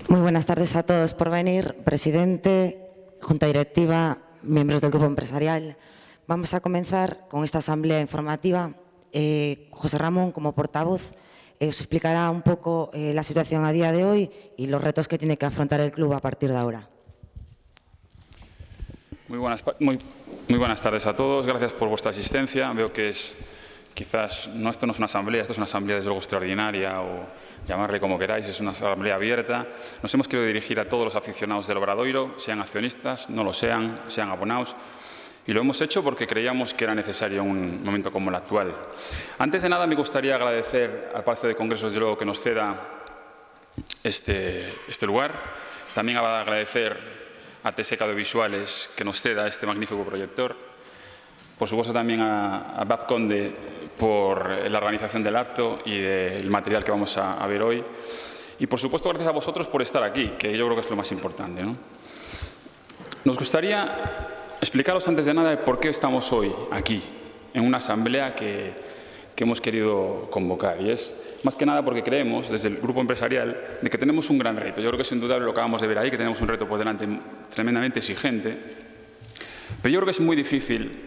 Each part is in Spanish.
Muy buenas tardes a todos por venir. Presidente, Junta Directiva, miembros del Grupo Empresarial. Vamos a comenzar con esta asamblea informativa. José Ramón, como portavoz, os explicará un poco la situación a día de hoy y los retos que tiene que afrontar el club a partir de ahora. Muy buenas tardes a todos. Gracias por vuestra asistencia. Veo que quizás esto no es una asamblea, esto es una asamblea desde luego extraordinaria o llamarle como queráis, es una asamblea abierta. Nos hemos querido dirigir a todos los aficionados del Obradoiro, sean accionistas, no lo sean, sean abonados. Y lo hemos hecho porque creíamos que era necesario en un momento como el actual. Antes de nada, me gustaría agradecer al Palacio de Congresos, desde luego, que nos ceda este lugar. También agradecer a TSEC Audiovisuales que nos ceda este magnífico proyector. Por supuesto, también a BAP Conde por la organización del acto y del material que vamos a ver hoy. Y, por supuesto, gracias a vosotros por estar aquí, que yo creo que es lo más importante, ¿no? Nos gustaría explicaros antes de nada por qué estamos hoy aquí, en una asamblea que hemos querido convocar. Y es más que nada porque creemos, desde el Grupo Empresarial, de que tenemos un gran reto. Yo creo que es indudable lo que acabamos de ver ahí, que tenemos un reto por delante tremendamente exigente. Pero yo creo que es muy difícil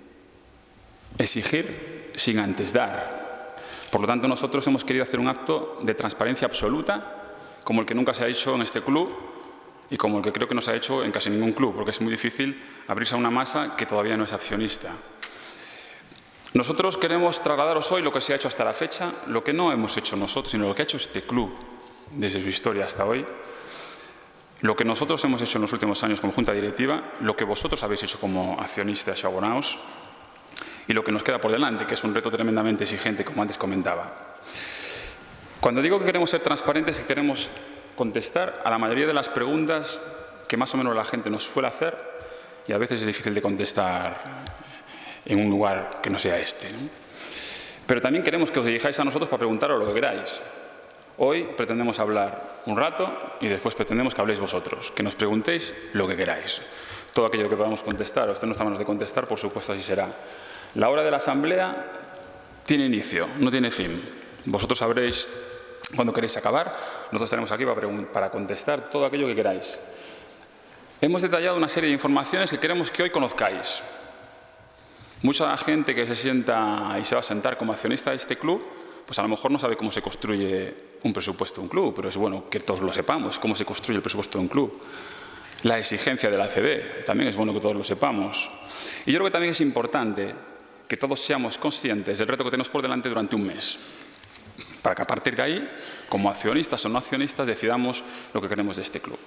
exigir sin antes dar. Por lo tanto, nosotros hemos querido hacer un acto de transparencia absoluta, como el que nunca se ha hecho en este club, y como el que creo que no se ha hecho en casi ningún club, porque es muy difícil abrirse a una masa que todavía no es accionista. Nosotros queremos trasladaros hoy lo que se ha hecho hasta la fecha, lo que no hemos hecho nosotros, sino lo que ha hecho este club desde su historia hasta hoy, lo que nosotros hemos hecho en los últimos años como Junta Directiva, lo que vosotros habéis hecho como accionistas y abonados, y lo que nos queda por delante, que es un reto tremendamente exigente, como antes comentaba. Cuando digo que queremos ser transparentes, que queremos contestar a la mayoría de las preguntas que más o menos la gente nos suele hacer, y a veces es difícil de contestar en un lugar que no sea este, ¿no? Pero también queremos que os dirijáis a nosotros para preguntaros lo que queráis. Hoy pretendemos hablar un rato y después pretendemos que habléis vosotros, que nos preguntéis lo que queráis. Todo aquello que podamos contestar, o esté en nuestras manos de contestar, por supuesto así será. La hora de la asamblea tiene inicio, no tiene fin. Vosotros sabréis cuando queréis acabar. Nosotros estaremos aquí para contestar todo aquello que queráis. Hemos detallado una serie de informaciones que queremos que hoy conozcáis. Mucha gente que se sienta y se va a sentar como accionista de este club, pues a lo mejor no sabe cómo se construye un presupuesto de un club, pero es bueno que todos lo sepamos, cómo se construye el presupuesto de un club. La exigencia de la ACB, también es bueno que todos lo sepamos. Y yo creo que también es importante que todos seamos conscientes del reto que tenemos por delante durante un mes, para que a partir de ahí, como accionistas o no accionistas, decidamos lo que queremos de este club.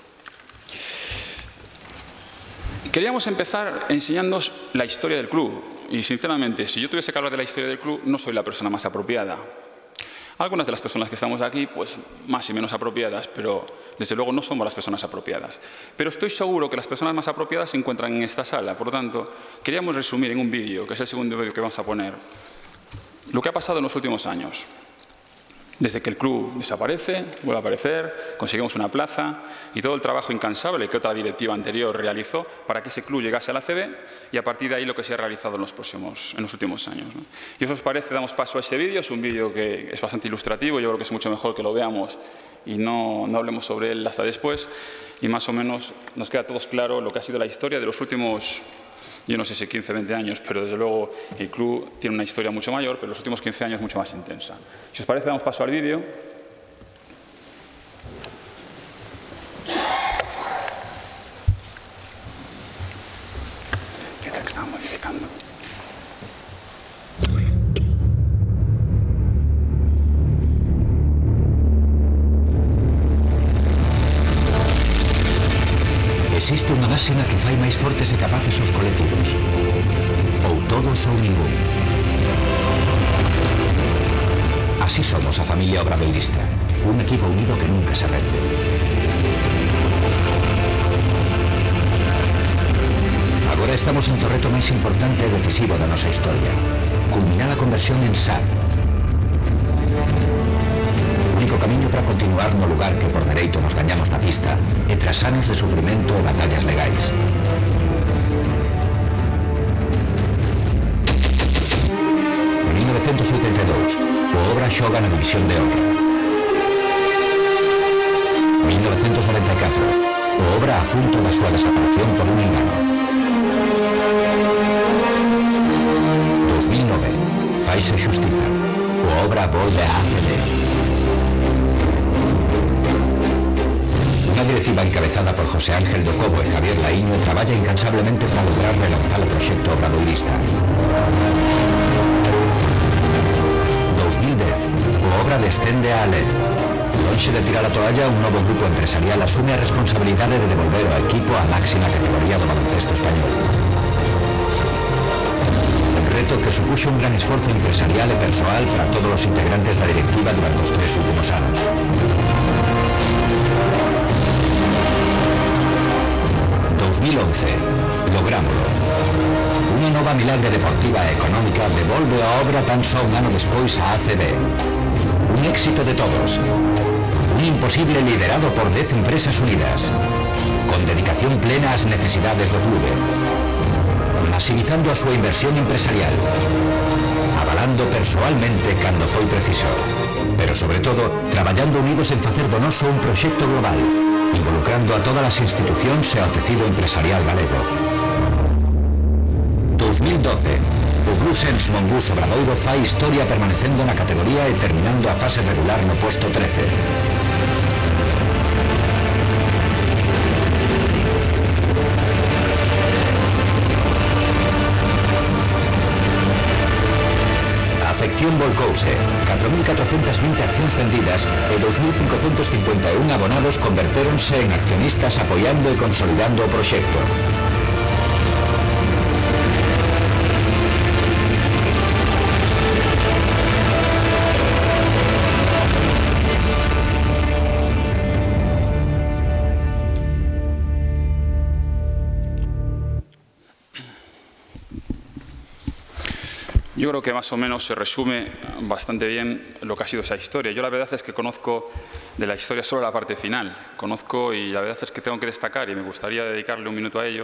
Queríamos empezar enseñándoos la historia del club. Y, sinceramente, si yo tuviese que hablar de la historia del club, no soy la persona más apropiada. Algunas de las personas que estamos aquí, pues más y menos apropiadas, pero desde luego no somos las personas apropiadas. Pero estoy seguro que las personas más apropiadas se encuentran en esta sala. Por lo tanto, queríamos resumir en un vídeo, que es el segundo vídeo que vamos a poner, lo que ha pasado en los últimos años. Desde que el club desaparece, vuelve a aparecer, conseguimos una plaza y todo el trabajo incansable que otra directiva anterior realizó para que ese club llegase a la ACB y a partir de ahí lo que se ha realizado en los últimos años, ¿no? Y eso os parece, damos paso a este vídeo. Es un vídeo que es bastante ilustrativo, yo creo que es mucho mejor que lo veamos y no hablemos sobre él hasta después, y más o menos nos queda a todos claro lo que ha sido la historia de los últimos, yo no sé si 15, 20 años, pero desde luego el club tiene una historia mucho mayor, pero los últimos 15 años mucho más intensa. Si os parece, damos paso al vídeo. ¿Qué tal que estamos modificando? Existe unha máxima que fai máis fortes e capaces os colectivos. Ou todos ou ningún. Así somos a familia obradoirista, un equipo unido que nunca se rende. Agora estamos en o reto máis importante e decisivo da nosa historia. Culminar a conversión en SAD. O único camiño para continuar no lugar que por dereito nos gañamos na pista e tras anos de sufrimento e batallas legais. En 1982, o Obra xoga na División de Honra. 1994, o obra a punto da súa desaparición por un engano. 2009, faise xustiza, o obra volve á ACD. Una directiva encabezada por José Ángel do Cobo e Javier Laíño traballa incansablemente para lograr relanzar o proxecto obradoirista. 2010, o obra descende á LED. Lonxe de tirar a toalla, un novo grupo empresarial asume a responsabilidade de devolver o equipo á máxima categoría do baloncesto español. Un reto que supuxo un gran esforzo empresarial e persoal para todos os integrantes da directiva durante os 3 últimos anos. 2011, lográmolo. Unha nova milagre deportiva e económica devolve a obra tan só un ano despois á ACB. Un éxito de todos. Un imposible liderado por 10 empresas unidas, con dedicación plena ás necesidades do clube, maximizando a súa inversión empresarial, avalando persoalmente cando foi preciso, pero sobre todo traballando unidos en facer do noso un proxecto global, involucrando a todas as institucións e ao tecido empresarial galego. 2012. O Bluesens Monbús Obradoiro fai historia permanecendo na categoría e terminando a fase regular no posto 13. A afección volcouse, 4.420 accións vendidas e 2.551 abonados convertéronse en accionistas apoiando e consolidando o proxecto. Yo creo que más o menos se resume bastante bien lo que ha sido esa historia. Yo la verdad es que conozco de la historia solo la parte final. Conozco y la verdad es que tengo que destacar, y me gustaría dedicarle un minuto a ello,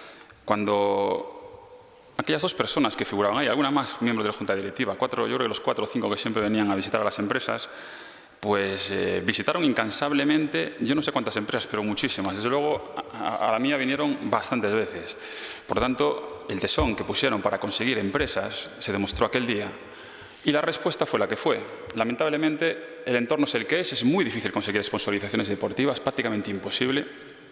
cuando aquellas 2 personas que figuraban ahí, alguna más miembros de la Junta Directiva, 4, yo creo que los 4 o 5 que siempre venían a visitar a las empresas, pues visitaron incansablemente, yo no sé cuántas empresas, pero muchísimas. Desde luego, a la mía vinieron bastantes veces. Por tanto, el tesón que pusieron para conseguir empresas se demostró aquel día. Y la respuesta fue la que fue. Lamentablemente, el entorno es el que es muy difícil conseguir sponsorizaciones deportivas, prácticamente imposible.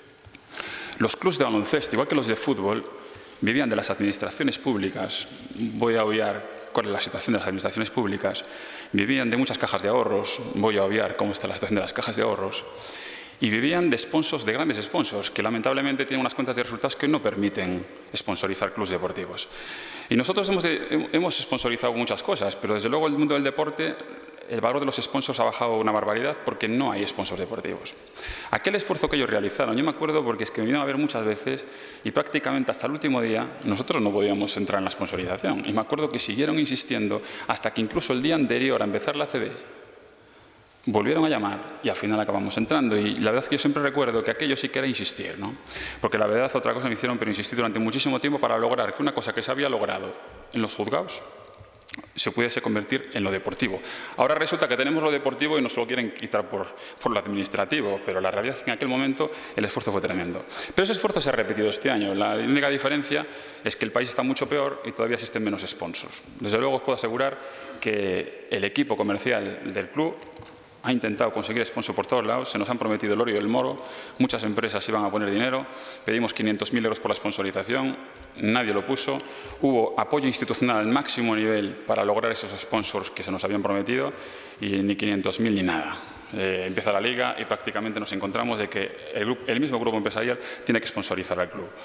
Los clubs de baloncesto, igual que los de fútbol, vivían de las administraciones públicas. Voy a obviar cuál es la situación de las administraciones públicas. Vivían de muchas cajas de ahorros. Voy a obviar cómo está la situación de las cajas de ahorros. Y vivían de sponsors, de grandes sponsors, que lamentablemente tienen unas cuentas de resultados que no permiten sponsorizar clubes deportivos. Y nosotros hemos sponsorizado muchas cosas, pero desde luego el mundo del deporte, el valor de los sponsors ha bajado una barbaridad porque no hay sponsors deportivos. Aquel esfuerzo que ellos realizaron, yo me acuerdo porque es que me vinieron a ver muchas veces y prácticamente hasta el último día nosotros no podíamos entrar en la sponsorización. Y me acuerdo que siguieron insistiendo hasta que incluso el día anterior a empezar la ACB volvieron a llamar y al final acabamos entrando. Y la verdad es que yo siempre recuerdo que aquello sí que era insistir, ¿no? Porque la verdad otra cosa me hicieron, pero insistí durante muchísimo tiempo para lograr que una cosa que se había logrado en los juzgados se pudiese convertir en lo deportivo. Ahora resulta que tenemos lo deportivo y nos lo quieren quitar por lo administrativo, pero la realidad es que en aquel momento el esfuerzo fue tremendo. Pero ese esfuerzo se ha repetido este año. La única diferencia es que el país está mucho peor y todavía existen menos sponsors. Desde luego os puedo asegurar que el equipo comercial del club ha intentado conseguir sponsor por todos lados, se nos han prometido el oro y el moro, muchas empresas iban a poner dinero, pedimos 500.000 euros por la sponsorización, nadie lo puso, hubo apoyo institucional al máximo nivel para lograr esos sponsors que se nos habían prometido y ni 500.000 ni nada. Empieza la liga y prácticamente nos encontramos de que el mismo grupo empresarial tiene que sponsorizar al club.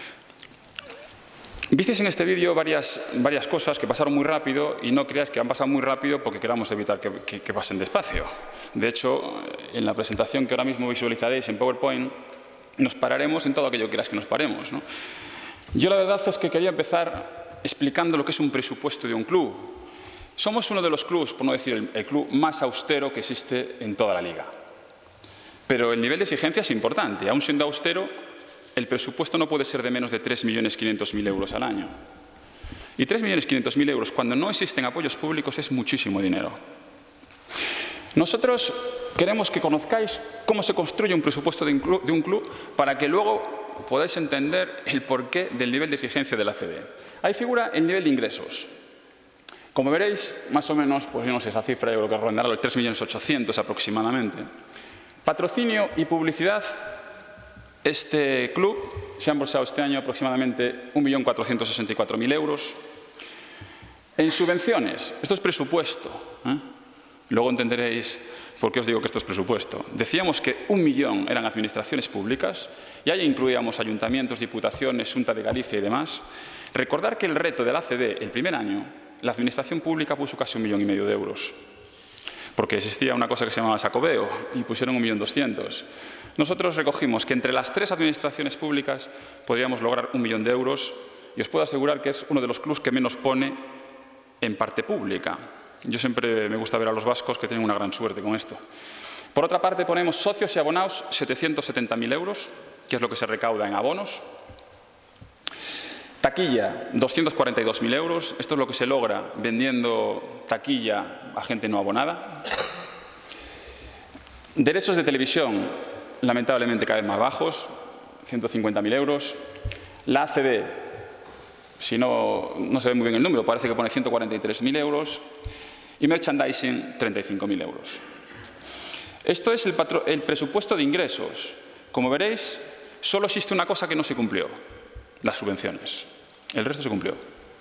Visteis en este vídeo varias cosas que pasaron muy rápido y no creáis que han pasado muy rápido porque queramos evitar que pasen despacio. De hecho, en la presentación que ahora mismo visualizaréis en PowerPoint, nos pararemos en todo aquello que quieras que nos paremos, ¿no? Yo la verdad es que quería empezar explicando lo que es un presupuesto de un club. Somos uno de los clubes, por no decir el club más austero que existe en toda la liga. Pero el nivel de exigencia es importante. Aún siendo austero, el presupuesto no puede ser de menos de 3.500.000 euros al año. Y 3.500.000 euros, cuando no existen apoyos públicos, es muchísimo dinero. Nosotros queremos que conozcáis cómo se construye un presupuesto de un club para que luego podáis entender el porqué del nivel de exigencia de la ACB. Ahí figura el nivel de ingresos. Como veréis, más o menos, pues yo no sé, esa cifra yo creo que rondará los 3.800.000 aproximadamente. Patrocinio y publicidad, este club se ha embolsado este año aproximadamente 1.464.000 euros. En subvenciones, esto es presupuesto, luego entenderéis por qué os digo que esto es presupuesto. Decíamos que 1 millón eran administraciones públicas y ahí incluíamos ayuntamientos, diputaciones, Xunta de Galicia y demás. Recordar que el reto de la ACB, el primer año, la administración pública puso casi 1,5 millones de euros, porque existía una cosa que se llamaba Sacobeo y pusieron 1.200.000. Nosotros recogimos que entre las 3 administraciones públicas podríamos lograr 1 millón de euros y os puedo asegurar que es uno de los clubs que menos pone en parte pública. Yo siempre me gusta ver a los vascos que tienen una gran suerte con esto. Por otra parte, ponemos socios y abonados 770.000 euros, que es lo que se recauda en abonos. Taquilla, 242.000 euros. Esto es lo que se logra vendiendo taquilla a gente no abonada. Derechos de televisión, lamentablemente cada vez más bajos, 150.000 euros. La ACB, si no se ve muy bien el número, parece que pone 143.000 euros. Y merchandising, 35.000 euros. Esto es el presupuesto de ingresos. Como veréis, solo existe una cosa que no se cumplió: las subvenciones. El resto se cumplió.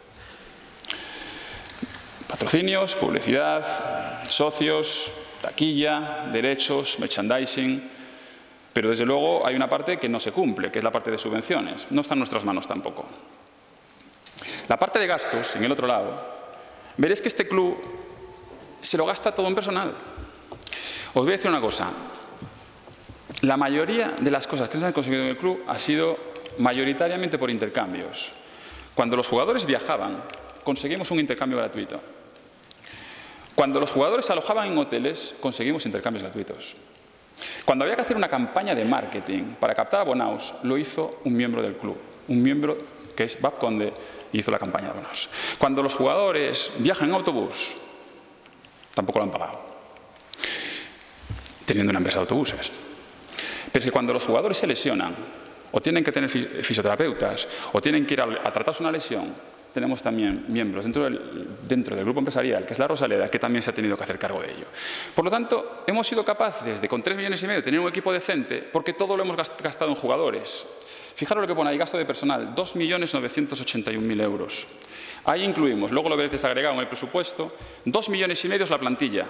Patrocinios, publicidad, socios, taquilla, derechos, merchandising. Pero desde luego hay una parte que no se cumple, que es la parte de subvenciones. No está en nuestras manos tampoco. La parte de gastos, en el otro lado, veréis que este club se lo gasta todo en personal. Os voy a decir una cosa. La mayoría de las cosas que se han conseguido en el club ha sido mayoritariamente por intercambios. Cuando los jugadores viajaban, conseguimos un intercambio gratuito. Cuando los jugadores se alojaban en hoteles, conseguimos intercambios gratuitos. Cuando había que hacer una campaña de marketing para captar abonados, lo hizo un miembro del club. Un miembro que es Bab Conde, hizo la campaña de abonados. Cuando los jugadores viajan en autobús, tampoco lo han pagado, teniendo una empresa de autobuses. Pero es que cuando los jugadores se lesionan, o tienen que tener fisioterapeutas, o tienen que ir a tratarse una lesión, tenemos también miembros dentro del grupo empresarial, que es la Rosaleda, que también se ha tenido que hacer cargo de ello. Por lo tanto, hemos sido capaces de, con 3,5 millones, tener un equipo decente, porque todo lo hemos gastado en jugadores. Fijaros lo que pone ahí, gasto de personal, 2.981.000 euros. Ahí incluimos, luego lo veréis desagregado en el presupuesto, 2,5 millones la plantilla.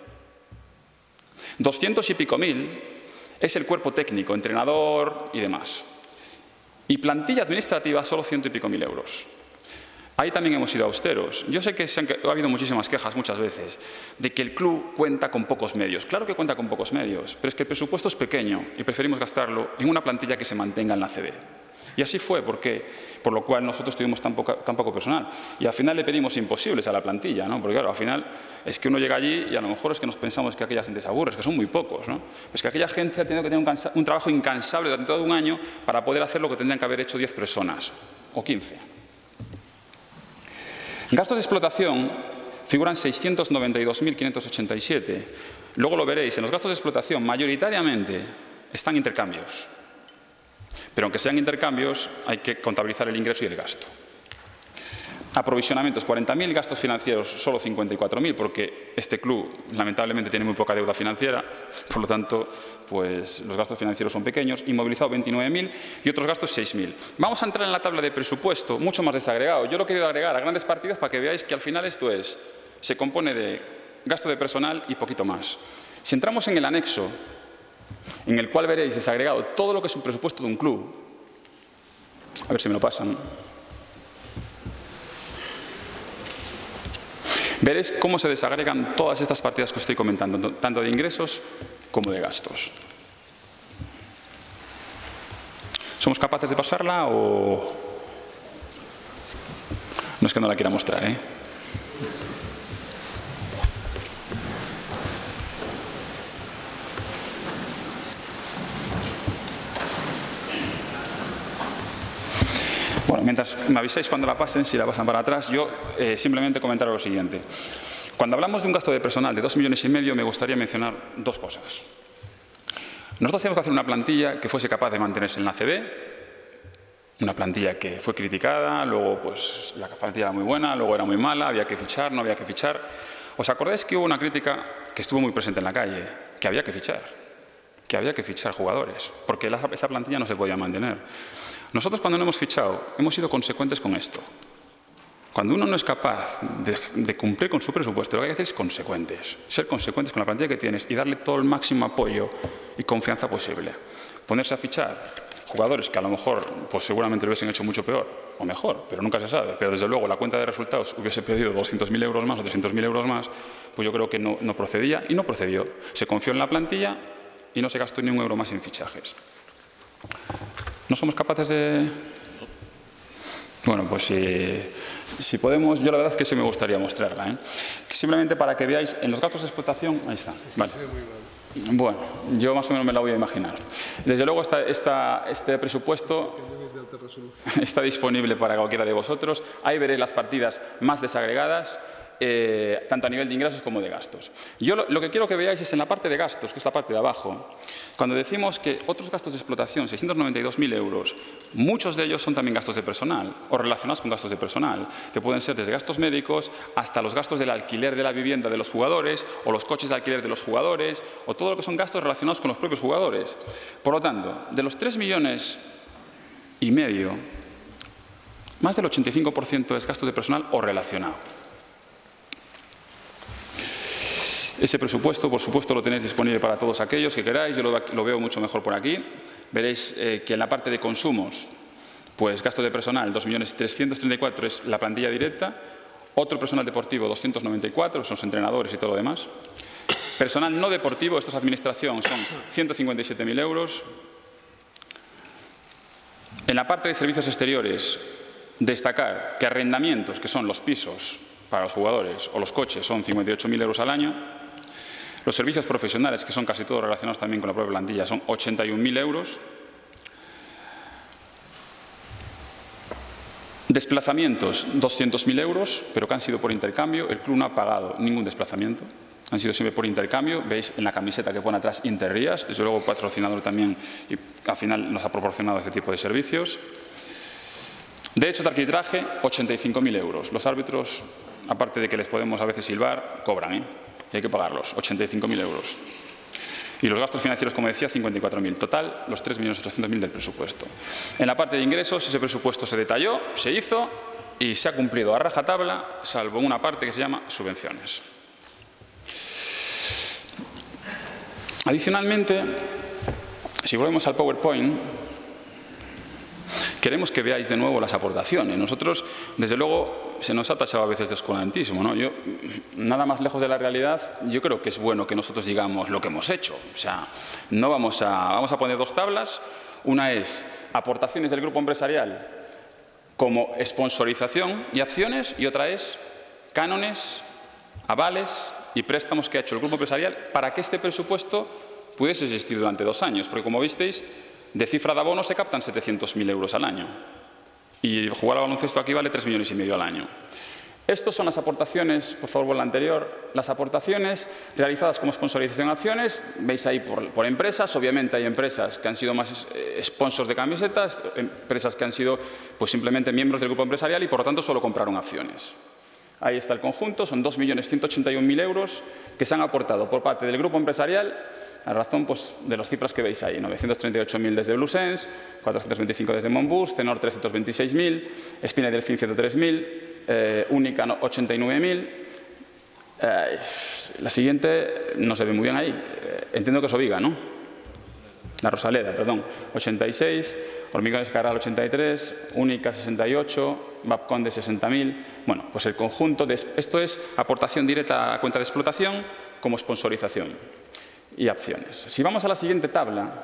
200 y pico mil es el cuerpo técnico, entrenador y demás. Y plantilla administrativa, solo 100 y pico mil euros. Ahí también hemos sido austeros. Yo sé que ha habido muchísimas quejas muchas veces de que el club cuenta con pocos medios. Claro que cuenta con pocos medios, pero es que el presupuesto es pequeño y preferimos gastarlo en una plantilla que se mantenga en la ACB. Y así fue, por lo cual nosotros tuvimos tan poco personal. Y al final le pedimos imposibles a la plantilla, ¿no? Porque claro, al final es que uno llega allí y a lo mejor es que nos pensamos que aquella gente se aburre, es que son muy pocos, ¿no? Es que aquella gente ha tenido que tener un trabajo incansable durante todo un año para poder hacer lo que tendrían que haber hecho 10 personas, o 15. Gastos de explotación figuran 692.587. Luego lo veréis, en los gastos de explotación mayoritariamente están intercambios. Pero aunque sean intercambios, hay que contabilizar el ingreso y el gasto. Aprovisionamientos, 40.000, gastos financieros, solo 54.000, porque este club lamentablemente tiene muy poca deuda financiera, por lo tanto, pues los gastos financieros son pequeños. Inmovilizado, 29.000 y otros gastos, 6.000. Vamos a entrar en la tabla de presupuesto, mucho más desagregado. Yo lo he querido agregar a grandes partidas para que veáis que al final esto se compone de gasto de personal y poquito más. Si entramos en el anexo, en el cual veréis desagregado todo lo que es un presupuesto de un club, a ver si me lo pasan, veréis cómo se desagregan todas estas partidas que os estoy comentando, tanto de ingresos como de gastos. ¿Somos capaces de pasarla o...? No es que no la quiera mostrar, ¿eh? Bueno, mientras me avisáis cuando la pasen, si la pasan para atrás, yo simplemente comentaros lo siguiente. Cuando hablamos de un gasto de personal de 2,5 millones, me gustaría mencionar dos cosas. Nosotros teníamos que hacer una plantilla que fuese capaz de mantenerse en la ACB, una plantilla que fue criticada, luego pues la plantilla era muy buena, luego era muy mala, había que fichar, no había que fichar. ¿Os acordáis que hubo una crítica que estuvo muy presente en la calle? Que había que fichar jugadores, porque esa plantilla no se podía mantener. Nosotros cuando no hemos fichado, hemos sido consecuentes con esto. Cuando uno no es capaz de cumplir con su presupuesto, lo que hay que hacer es consecuentes. Ser consecuentes con la plantilla que tienes y darle todo el máximo apoyo y confianza posible. Ponerse a fichar jugadores que a lo mejor, pues seguramente lo hubiesen hecho mucho peor o mejor, pero nunca se sabe. Pero desde luego la cuenta de resultados hubiese pedido 200.000 euros más o 300.000 euros más, pues yo creo que no procedía y no procedió. Se confió en la plantilla y no se gastó ni un euro más en fichajes. ¿No somos capaces de...? Bueno, pues si podemos, yo la verdad es que sí me gustaría mostrarla, simplemente para que veáis en los gastos de explotación, ahí está, vale. Bueno, yo más o menos me la voy a imaginar. Desde luego este presupuesto está disponible para cualquiera de vosotros. Ahí veréis las partidas más desagregadas, tanto a nivel de ingresos como de gastos. Yo lo que quiero que veáis es en la parte de gastos, que es la parte de abajo, cuando decimos que otros gastos de explotación, 692.000 euros, muchos de ellos son también gastos de personal o relacionados con gastos de personal, que pueden ser desde gastos médicos hasta los gastos del alquiler de la vivienda de los jugadores o los coches de alquiler de los jugadores o todo lo que son gastos relacionados con los propios jugadores. Por lo tanto, de los 3,5 millones, más del 85% es gasto de personal o relacionado. Ese presupuesto, por supuesto, lo tenéis disponible para todos aquellos que queráis. Yo lo veo mucho mejor por aquí. Veréis que en la parte de consumos, pues gasto de personal, 2.334.000 es la plantilla directa. Otro personal deportivo, 294, son los entrenadores y todo lo demás. Personal no deportivo, esto es administración, son 157.000 euros. En la parte de servicios exteriores, destacar que arrendamientos, que son los pisos para los jugadores, o los coches, son 58.000 euros al año. Los servicios profesionales, que son casi todos relacionados también con la propia plantilla, son 81.000 euros. Desplazamientos, 200.000 euros, pero que han sido por intercambio. El club no ha pagado ningún desplazamiento. Han sido siempre por intercambio. Veis en la camiseta que pone atrás Interrías, desde luego patrocinador también, y al final nos ha proporcionado este tipo de servicios. Derechos de arbitraje, 85.000 euros. Los árbitros, aparte de que les podemos a veces silbar, cobran, y hay que pagarlos, 85.000 euros. Y los gastos financieros, como decía, 54.000. Total, los 3.800.000 del presupuesto. En la parte de ingresos, ese presupuesto se detalló, se hizo y se ha cumplido a rajatabla, salvo una parte que se llama subvenciones. Adicionalmente, si volvemos al PowerPoint, queremos que veáis de nuevo las aportaciones. Nosotros, desde luego, se nos ha tachado a veces de oscurantismo, ¿no? Nada más lejos de la realidad, yo creo que es bueno que nosotros digamos lo que hemos hecho. O sea, no vamos a poner dos tablas. Una es aportaciones del grupo empresarial como sponsorización y acciones, y otra es cánones, avales y préstamos que ha hecho el grupo empresarial para que este presupuesto pudiese existir durante 2 años. Porque, como visteis, de cifra de abono se captan 700.000 euros al año. Y jugar al baloncesto aquí vale 3,5 millones al año. Estas son las aportaciones, por favor, la anterior, las aportaciones realizadas como sponsorización de acciones. Veis ahí por empresas. Obviamente hay empresas que han sido más sponsors de camisetas, empresas que han sido pues simplemente miembros del grupo empresarial y por lo tanto solo compraron acciones. Ahí está el conjunto, son 2.181.000 euros que se han aportado por parte del grupo empresarial a razón pues, de las cifras que veis ahí. 938.000 desde Blusens, 425 desde Monbus, Cenor 326.000, Espina y Delfín 103.000, Única 89.000. La siguiente no se ve muy bien ahí. Entiendo que es Oviga, ¿no? La Rosaleda, perdón. 86, Hormigones Caral 83, Única 68, Babconde 60.000. Bueno, pues el conjunto de esto es aportación directa a la cuenta de explotación como sponsorización y acciones. Si vamos a la siguiente tabla,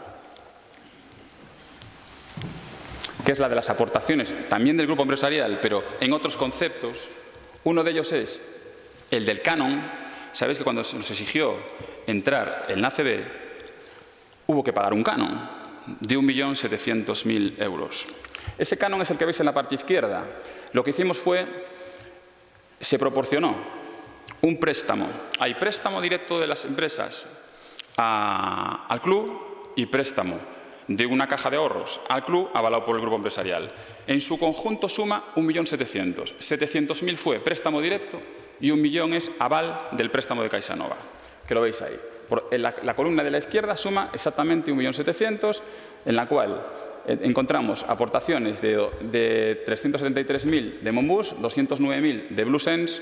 que es la de las aportaciones también del grupo empresarial, pero en otros conceptos, uno de ellos es el del canon. Sabéis que cuando se nos exigió entrar en la ACB, hubo que pagar un canon de 1.700.000 euros. Ese canon es el que veis en la parte izquierda. Lo que hicimos fue, se proporcionó un préstamo. Hay préstamo directo de las empresas al club y préstamo de una caja de ahorros al club avalado por el grupo empresarial. En su conjunto suma 1.700.000. 700.000 fue préstamo directo y 1 millón es aval del préstamo de CaixaNova, que lo veis ahí. La columna de la izquierda suma exactamente 1.700.000, en la cual encontramos aportaciones de 373.000 de Monbus, 209.000 de Blue Sense,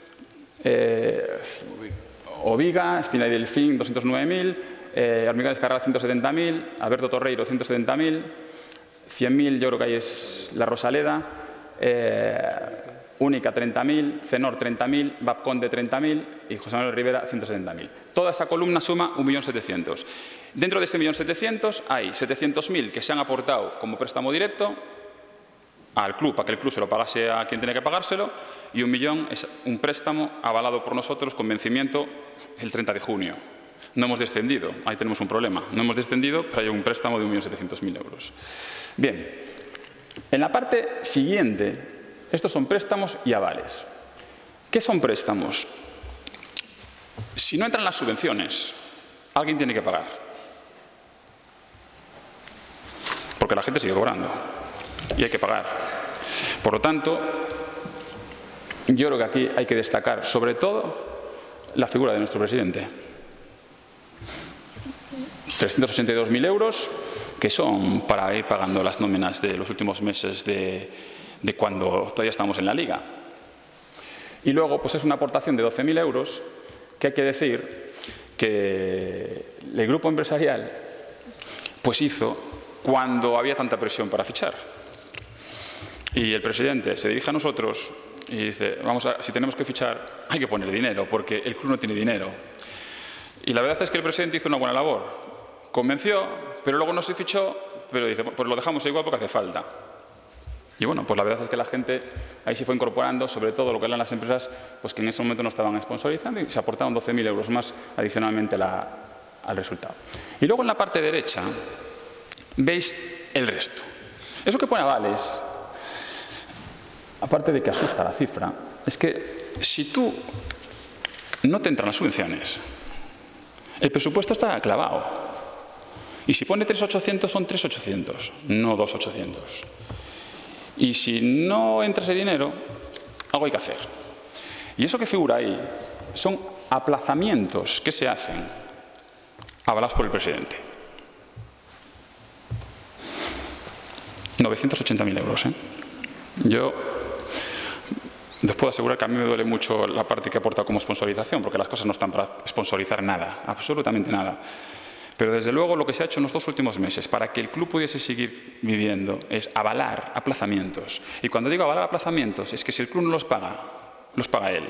Oviga, Espina y Delfín, 209.000, Hormigón Descarrada, 170.000, Alberto Torreiro, 170.000, 100.000 yo creo que ahí es la Rosaleda, Única 30.000, Cenor 30.000, Babconde 30.000 y José Manuel Rivera 170.000. Toda esa columna suma 1.700.000. Dentro de ese 1.700.000 hay 700.000 que se han aportado como préstamo directo al club, para que el club se lo pagase a quien tiene que pagárselo, y 1 millón es un préstamo avalado por nosotros con vencimiento el 30 de junio. No hemos descendido, ahí tenemos un problema. No hemos descendido, pero hay un préstamo de 1.700.000 euros. Bien, en la parte siguiente, estos son préstamos y avales. ¿Qué son préstamos? Si no entran las subvenciones, alguien tiene que pagar. Porque la gente sigue cobrando y hay que pagar. Por lo tanto, yo creo que aquí hay que destacar sobre todo la figura de nuestro presidente. 382.000 euros, que son para ir pagando las nóminas de los últimos meses de cuando todavía estamos en la Liga. Y luego, pues es una aportación de 12.000 euros, que hay que decir que el grupo empresarial pues hizo cuando había tanta presión para fichar. Y el presidente se dirige a nosotros y dice, si tenemos que fichar, hay que poner dinero, porque el club no tiene dinero. Y la verdad es que el presidente hizo una buena labor. Convenció, pero luego no se fichó, pero dice, pues lo dejamos igual porque hace falta. Y bueno, pues la verdad es que la gente ahí se fue incorporando, sobre todo lo que eran las empresas, pues que en ese momento no estaban sponsorizando, y se aportaron 12.000 euros más adicionalmente al resultado. Y luego en la parte derecha veis el resto. Eso que pone avales, aparte de que asusta la cifra, es que si tú no te entran las subvenciones, el presupuesto está clavado. Y si pone 3.800 son 3.800, no 2.800. Y si no entra ese dinero, algo hay que hacer. Y eso que figura ahí son aplazamientos que se hacen avalados por el presidente. 980.000 euros. Yo les puedo asegurar que a mí me duele mucho la parte que aporta como sponsorización, porque las cosas no están para sponsorizar nada, absolutamente nada. Pero desde luego lo que se ha hecho en los 2 últimos meses para que el club pudiese seguir viviendo es avalar aplazamientos. Y cuando digo avalar aplazamientos es que si el club no los paga él.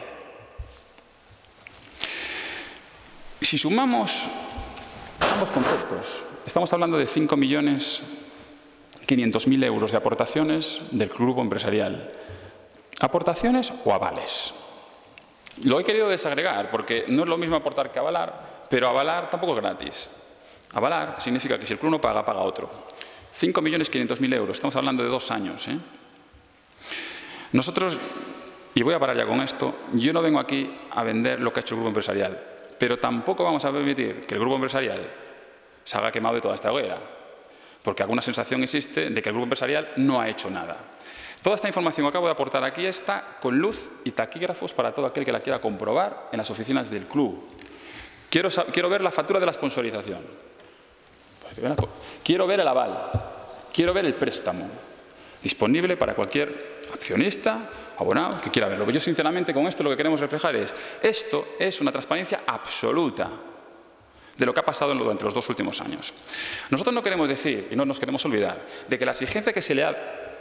Si sumamos ambos conceptos, estamos hablando de 5.500.000 euros de aportaciones del grupo empresarial. ¿Aportaciones o avales? Lo he querido desagregar porque no es lo mismo aportar que avalar, pero avalar tampoco es gratis. Avalar significa que si el club no paga, paga otro. 5.500.000 euros, estamos hablando de 2 años. Nosotros, y voy a parar ya con esto, yo no vengo aquí a vender lo que ha hecho el grupo empresarial, pero tampoco vamos a permitir que el grupo empresarial se haga quemado de toda esta hoguera, porque alguna sensación existe de que el grupo empresarial no ha hecho nada. Toda esta información que acabo de aportar aquí está con luz y taquígrafos para todo aquel que la quiera comprobar en las oficinas del club. Quiero ver la factura de la sponsorización. Quiero ver el aval, quiero ver el préstamo, disponible para cualquier accionista, abonado, que quiera verlo. Yo sinceramente con esto lo que queremos reflejar es, esto es una transparencia absoluta de lo que ha pasado durante los 2 últimos años. Nosotros no queremos decir, y no nos queremos olvidar, de que la exigencia que se le ha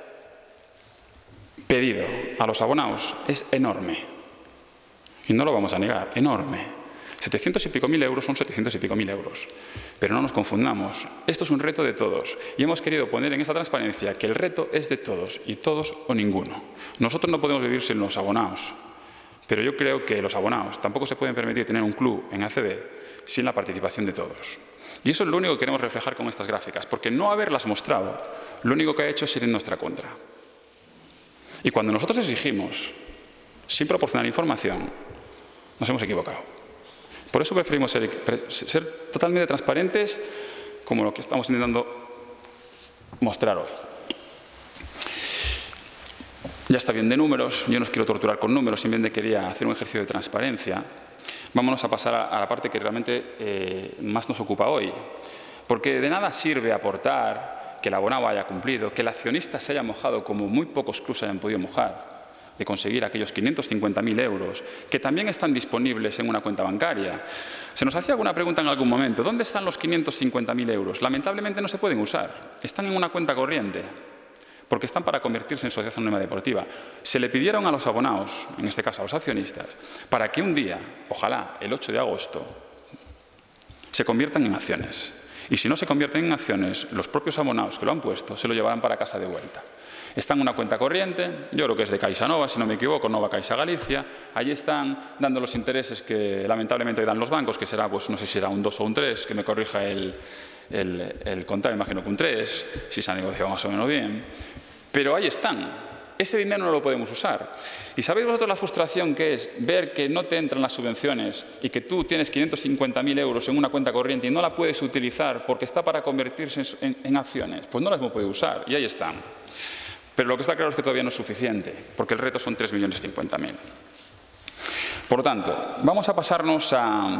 pedido a los abonados es enorme. Y no lo vamos a negar, enorme. 700 y pico mil euros son 700 y pico mil euros. Pero no nos confundamos, esto es un reto de todos y hemos querido poner en esa transparencia que el reto es de todos y todos o ninguno. Nosotros no podemos vivir sin los abonados, pero yo creo que los abonados tampoco se pueden permitir tener un club en ACB sin la participación de todos. Y eso es lo único que queremos reflejar con estas gráficas, porque no haberlas mostrado, lo único que ha hecho es ir en nuestra contra. Y cuando nosotros exigimos, sin proporcionar información, Nos hemos equivocado. Por eso preferimos ser totalmente transparentes, como lo que estamos intentando mostrar hoy. Ya está bien de números, yo no os quiero torturar con números, simplemente quería hacer un ejercicio de transparencia. Vámonos a pasar a la parte que realmente más nos ocupa hoy. Porque de nada sirve aportar que el abonado haya cumplido, que el accionista se haya mojado como muy pocos clubs hayan podido mojar, de conseguir aquellos 550.000 euros, que también están disponibles en una cuenta bancaria. Se nos hacía alguna pregunta en algún momento, ¿dónde están los 550.000 euros? Lamentablemente no se pueden usar, están en una cuenta corriente, porque están para convertirse en sociedad anónima deportiva. Se le pidieron a los abonados, en este caso a los accionistas, para que un día, ojalá el 8 de agosto, se conviertan en acciones. Y si no se convierten en acciones, los propios abonados que lo han puesto se lo llevarán para casa de vuelta. Están en una cuenta corriente, yo creo que es de Caixa Nova, si no me equivoco, Nova Caixa Galicia. Allí están dando los intereses que lamentablemente hoy dan los bancos, que será, pues no sé si será un 2 o un 3, que me corrija el contable, imagino que un 3, si se ha negociado más o menos bien. Pero ahí están. Ese dinero no lo podemos usar. ¿Y sabéis vosotros la frustración que es ver que no te entran las subvenciones y que tú tienes 550.000 euros en una cuenta corriente y no la puedes utilizar porque está para convertirse en acciones? Pues no las hemos podido usar y ahí están. Pero lo que está claro es que todavía no es suficiente, porque el reto son 3.050.000. Por lo tanto, vamos a pasarnos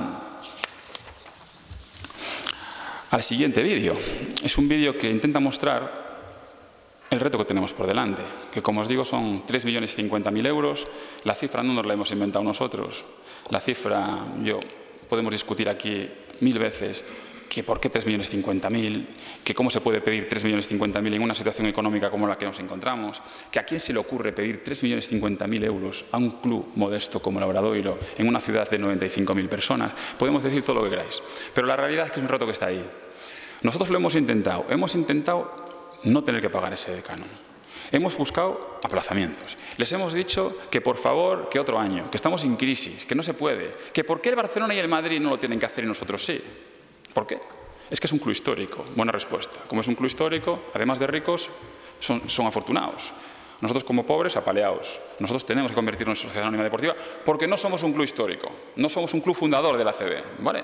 al siguiente vídeo. Es un vídeo que intenta mostrar el reto que tenemos por delante, que como os digo son 3.050.000 euros. La cifra no nos la hemos inventado nosotros. La cifra, podemos discutir aquí 1000 veces que por qué 3.050.000, que cómo se puede pedir 3.050.000 en una situación económica como la que nos encontramos, que a quién se le ocurre pedir 3.050.000 euros a un club modesto como el Obradoiro en una ciudad de 95.000 personas. Podemos decir todo lo que queráis, pero la realidad es que es un reto que está ahí. Nosotros lo hemos intentado no tener que pagar ese canon. Hemos buscado aplazamientos. Les hemos dicho que por favor, que otro año, que estamos en crisis, que no se puede, que por qué el Barcelona y el Madrid no lo tienen que hacer y nosotros sí. ¿Por qué? Es que es un club histórico. Buena respuesta. Como es un club histórico, además de ricos, son afortunados. Nosotros como pobres, apaleados. Nosotros tenemos que convertirnos en sociedad anónima deportiva porque no somos un club histórico, no somos un club fundador de la ACB, ¿vale?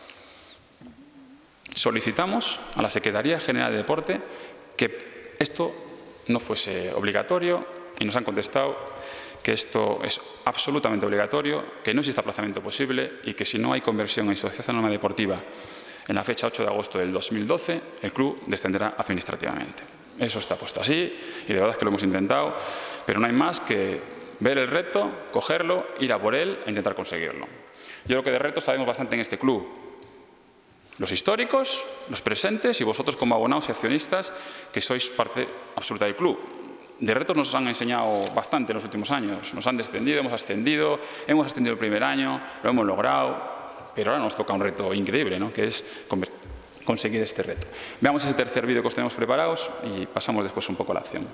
Solicitamos a la Secretaría General de Deporte que esto no fuese obligatorio y nos han contestado que esto es absolutamente obligatorio, que no existe aplazamiento posible y que si no hay conversión en sociedad anónima deportiva en la fecha 8 de agosto del 2012, el club descenderá administrativamente. Eso está puesto así y de verdad es que lo hemos intentado, pero no hay más que ver el reto, cogerlo, ir a por él e intentar conseguirlo. Yo creo que de retos sabemos bastante en este club. Los históricos, los presentes y vosotros como abonados y accionistas que sois parte absoluta del club. De retos nos han enseñado bastante en los últimos años. Nos han descendido, hemos ascendido el primer año, lo hemos logrado, pero ahora nos toca un reto increíble, ¿no? Que es conseguir este reto. Veamos ese tercer vídeo que os tenemos preparados y pasamos después un poco a la acción.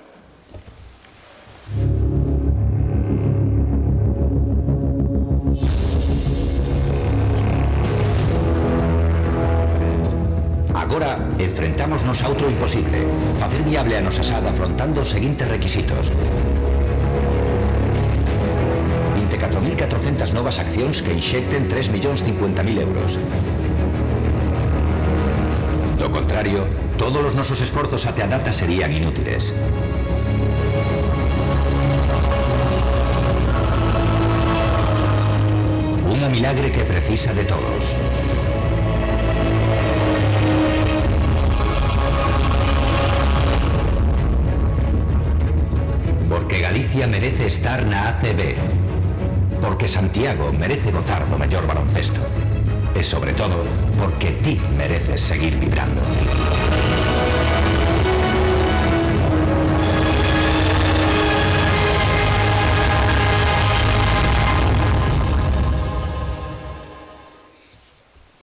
Agora enfrentámonos a outro imposible, facer viable a nosa SAD afrontando os seguintes requisitos. 24.400 novas accións que inxecten 3.050.000 euros. Do contrario, todos os nosos esforzos até a data serían inútiles. Unha milagre que precisa de todos. Porque Galicia merece estar na ACB. Porque Santiago merece gozar do mellor baloncesto. E sobre todo, porque ti mereces seguir vibrando.